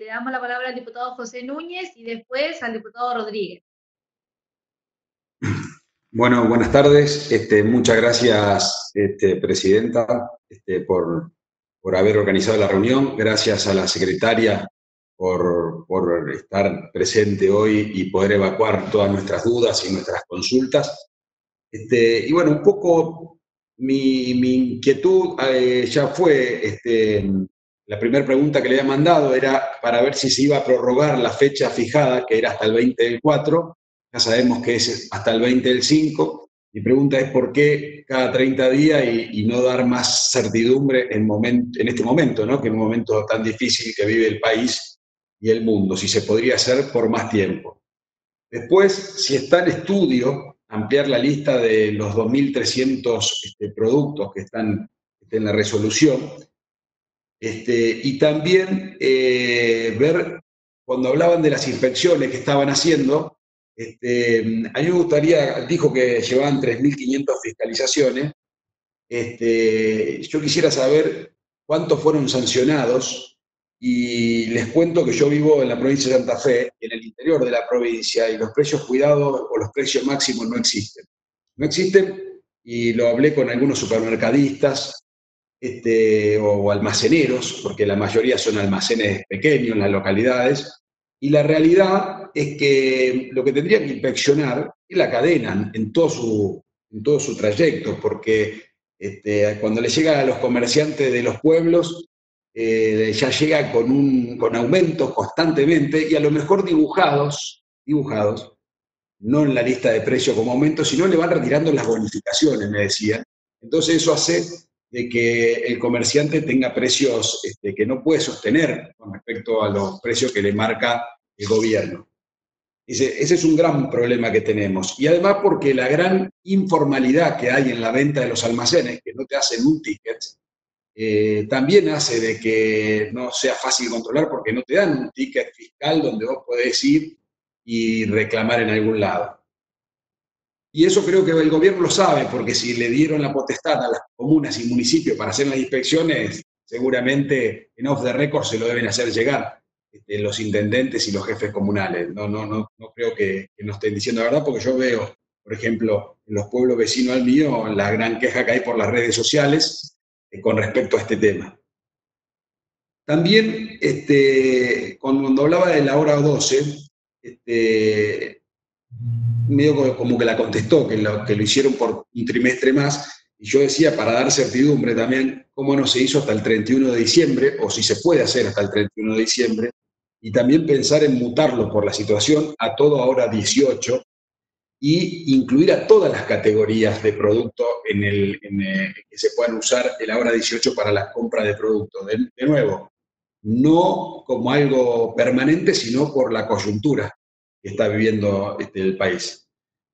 le damos la palabra al diputado José Núñez y después al diputado Rodríguez. Bueno, buenas tardes. Muchas gracias, Presidenta, por haber organizado la reunión. Gracias a la secretaria por estar presente hoy y poder evacuar todas nuestras dudas y nuestras consultas. Y bueno, un poco mi inquietud ya fue, la primera pregunta que le había mandado era para ver si se iba a prorrogar la fecha fijada, que era hasta el 20 del 4, ya sabemos que es hasta el 20 del 5. Mi pregunta es por qué cada 30 días y no dar más certidumbre en este momento, ¿no? Que en un momento tan difícil que vive el país y el mundo, si se podría hacer por más tiempo. Después, si está en estudio, ampliar la lista de los 2.300 productos que están en la resolución. Y también ver, cuando hablaban de las inspecciones que estaban haciendo, a mí me gustaría, dijo que llevaban 3.500 fiscalizaciones. Yo quisiera saber cuántos fueron sancionados y les cuento que yo vivo en la provincia de Santa Fe, en el interior de la provincia, y los precios cuidados o los precios máximos no existen. No existen y lo hablé con algunos supermercadistas o almaceneros, porque la mayoría son almacenes pequeños en las localidades, y la realidad es que lo que tendría que inspeccionar es la cadena en todo su trayecto, porque cuando le llega a los comerciantes de los pueblos, ya llega con aumentos constantemente y a lo mejor dibujados, no en la lista de precios como aumento, sino le van retirando las bonificaciones, me decían. Entonces eso hace de que el comerciante tenga precios que no puede sostener con respecto a los precios que le marca el gobierno. Ese es un gran problema que tenemos. Y además porque la gran informalidad que hay en la venta de los almacenes, que no te hacen un ticket, también hace de que no sea fácil controlar porque no te dan un ticket fiscal donde vos podés ir y reclamar en algún lado. Y eso creo que el gobierno lo sabe, porque si le dieron la potestad a las comunas y municipios para hacer las inspecciones, seguramente en off the record se lo deben hacer llegar los intendentes y los jefes comunales. No creo que no estén diciendo la verdad, porque yo veo, por ejemplo, en los pueblos vecinos al mío, la gran queja que hay por las redes sociales con respecto a este tema. También, cuando hablaba de la hora 12, medio como que la contestó, que lo hicieron por un trimestre más, y yo decía, para dar certidumbre también, cómo no se hizo hasta el 31 de diciembre, o si se puede hacer hasta el 31 de diciembre, y también pensar en mutarlo por la situación a todo ahora 18, y incluir a todas las categorías de producto que se puedan usar el ahora 18 para la compra de productos. De nuevo, no como algo permanente, sino por la coyuntura que está viviendo el país.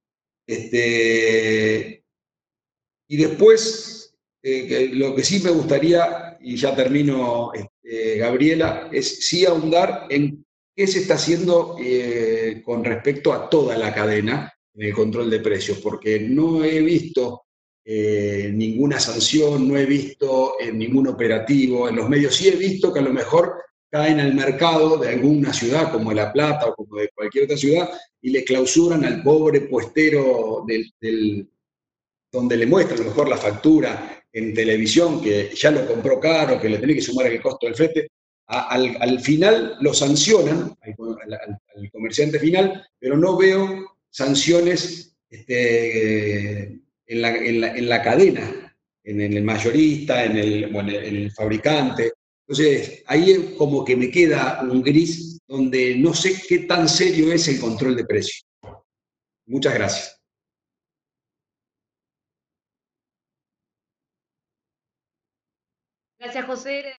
Y después, lo que sí me gustaría, y ya termino, Gabriela, es sí ahondar en qué se está haciendo con respecto a toda la cadena en el control de precios, porque no he visto ninguna sanción, no he visto ningún operativo. En los medios sí he visto que a lo mejor caen al mercado de alguna ciudad como La Plata o como de cualquier otra ciudad y le clausuran al pobre puestero donde le muestra a lo mejor la factura en televisión, que ya lo compró caro, que le tiene que sumar el costo del flete. Al final lo sancionan, al comerciante final, pero no veo sanciones en la cadena, en el mayorista, en el fabricante. Entonces, ahí es como que me queda un gris donde no sé qué tan serio es el control de precios. Muchas gracias. Gracias, José.